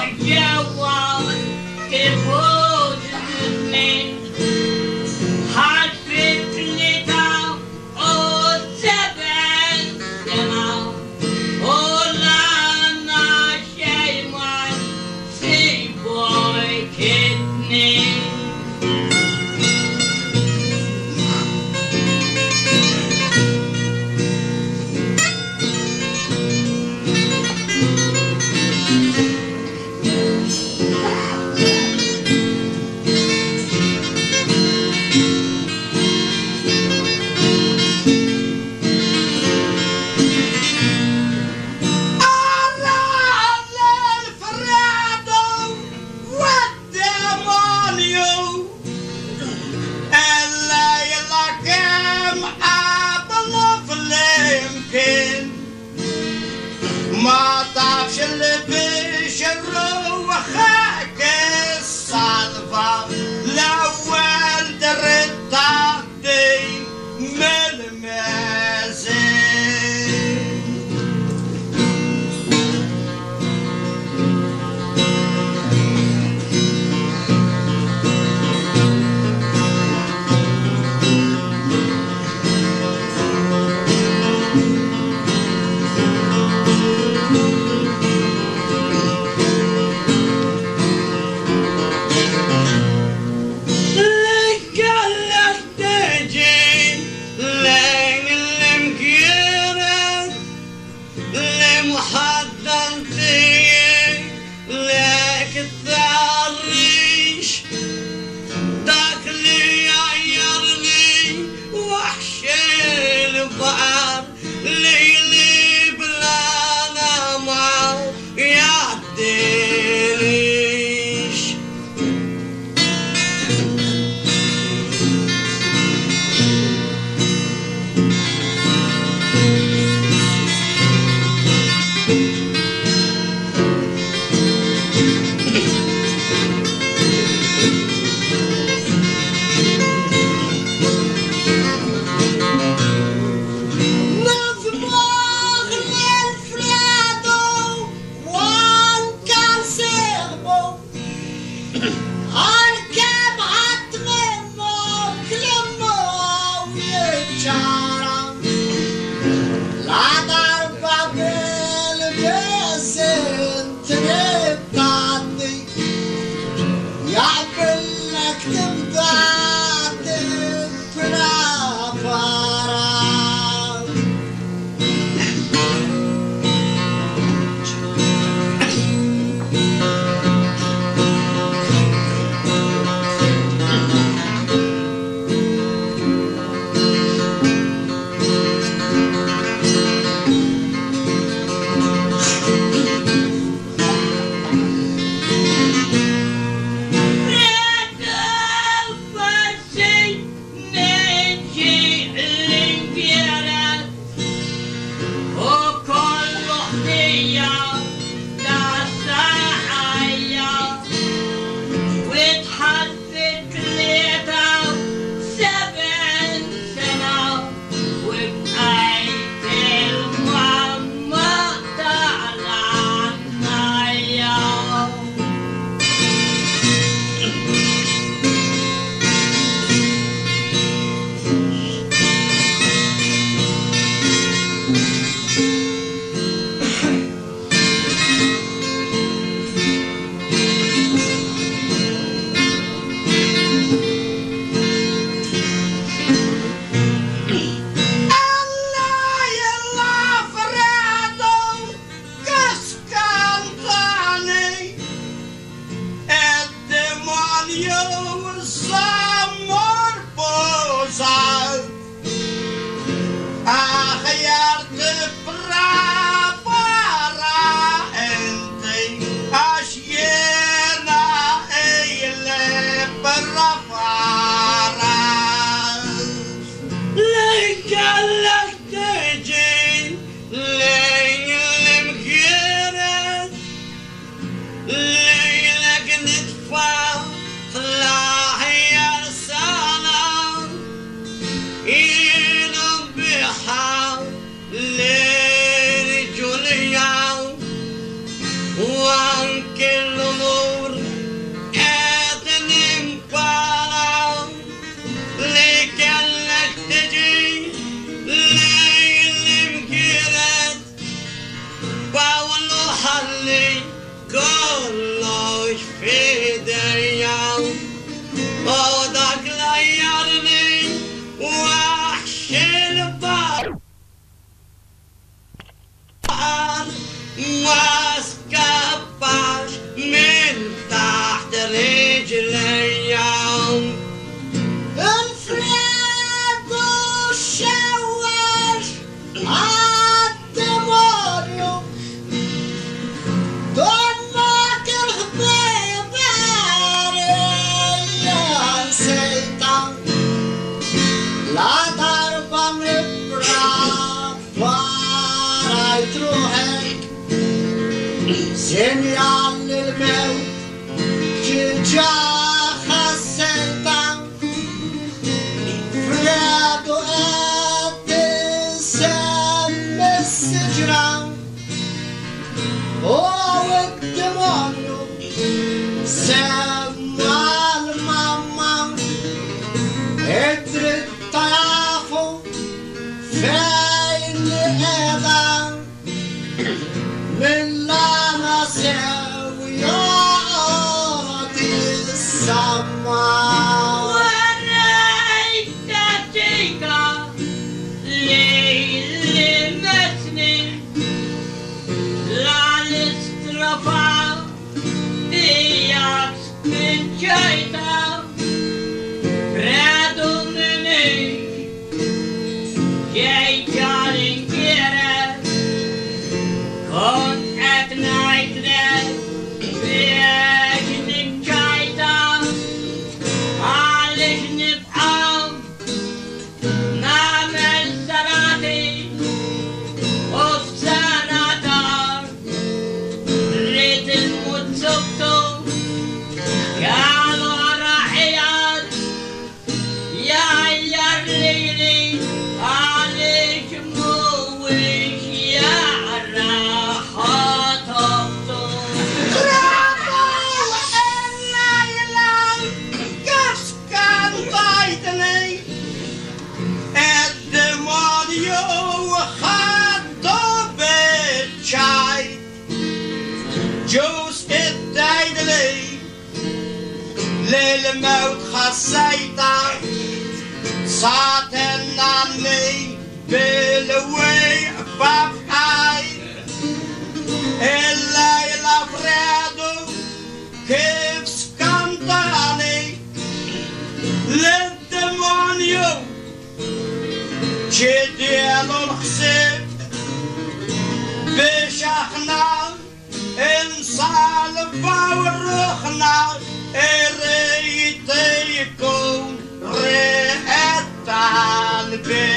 ما تعرفش اللي بيجروا وخاك الصدفة الأول درت تعدي من المازن. ليلك نتفا طلع يا كل نور آدم مبارك لكلك تجي ليل مقيرت باولو حلي كله في ديام ودك لا يرمي وحش البار ما اسكباش من تحت رجلي الفريد وشوش عالدمونيو دونك الخبيب يا سيطان لا تربى مبرا فاري تروحك سينيال الموت جا خسيطان فريد واتسام السجران والدمونيو سمع الماما ادري الطيافو فين ايضا من لا نسوي يعطي السماء وريت تيكا ليل مسني لا الاسترفا دياك من جيتا برادو مني جيتارين كيرا كون اتنايت لك بيجنك جيتا عليك نبقى نعمل سراتي وفساناتار ريت الموت سبتو قالوا راحيات يا الليلي عليك موش يا راحة طبتو برافو الليلة قفص كان ضايتني الدمونيو وخدو بالشاي جوز الدايدلي للموت خسيتا ساتن عني بالوي بابحاي الليلة فريدو كيف سكنتاني للدمونيو جديلو الخسيب بشحنا انصالفا ورخنا ريت يكون رئتان بي